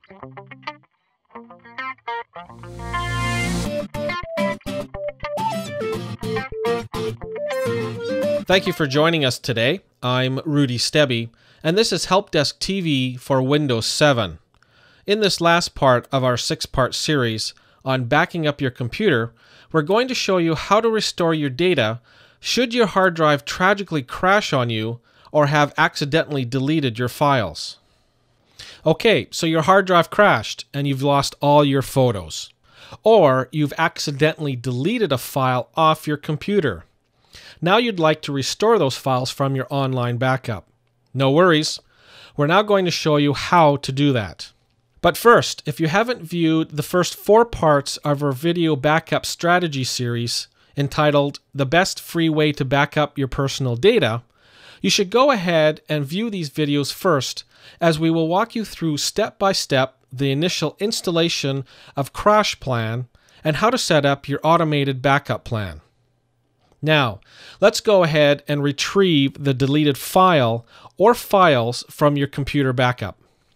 Thank you for joining us today. I'm Rudy Stebbe, and this is HelpDeskTV for Windows 7. In this last part of our 6-part series on backing up your computer, we're going to show you how to restore your data should your hard drive tragically crash on you or have accidentally deleted your files. Okay, so your hard drive crashed and you've lost all your photos, or you've accidentally deleted a file off your computer. Now you'd like to restore those files from your online backup. No worries, we're now going to show you how to do that. But first, if you haven't viewed the first 4 parts of our video backup strategy series entitled The Best Free Way to Backup Your Personal Data, you should go ahead and view these videos first, as we will walk you through step by step the initial installation of CrashPlan and how to set up your automated backup plan. Now, let's go ahead and retrieve the deleted file or files from your computer backup.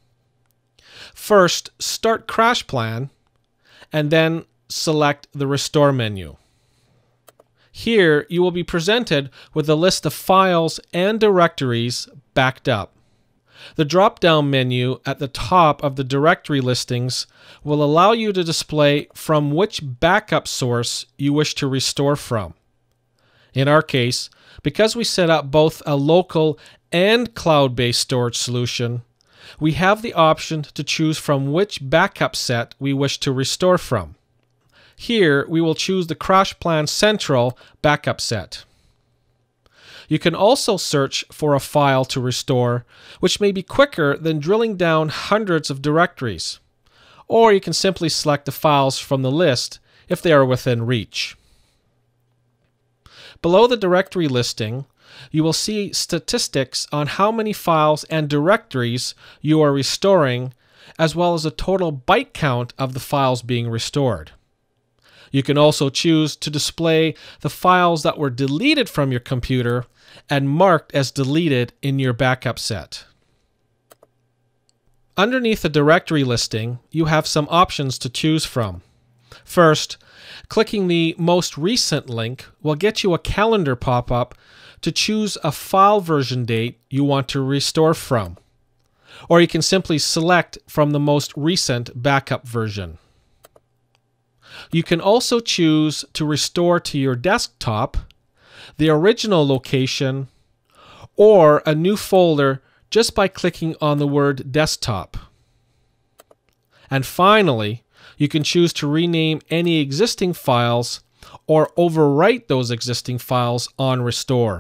First, start CrashPlan and then select the Restore menu. Here, you will be presented with a list of files and directories backed up. The drop-down menu at the top of the directory listings will allow you to display from which backup source you wish to restore from. In our case, because we set up both a local and cloud-based storage solution, we have the option to choose from which backup set we wish to restore from. Here, we will choose the CrashPlan Central backup set. You can also search for a file to restore, which may be quicker than drilling down hundreds of directories. Or you can simply select the files from the list if they are within reach. Below the directory listing, you will see statistics on how many files and directories you are restoring, as well as a total byte count of the files being restored. You can also choose to display the files that were deleted from your computer and marked as deleted in your backup set. Underneath the directory listing, you have some options to choose from. First, clicking the Most Recent link will get you a calendar pop-up to choose a file version date you want to restore from. Or you can simply select from the most recent backup version. You can also choose to restore to your desktop, the original location, or a new folder just by clicking on the word Desktop. And finally, you can choose to rename any existing files or overwrite those existing files on restore.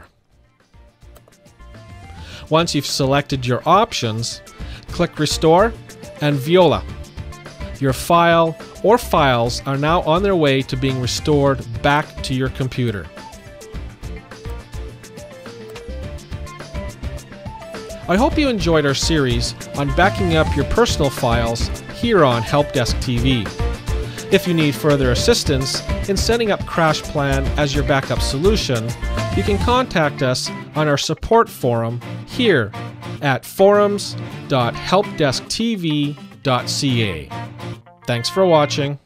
Once you've selected your options, click Restore and voila! Your file or files are now on their way to being restored back to your computer. I hope you enjoyed our series on backing up your personal files here on HelpDeskTV. If you need further assistance in setting up CrashPlan as your backup solution, you can contact us on our support forum here at forums.helpdesktv.ca. Thanks for watching.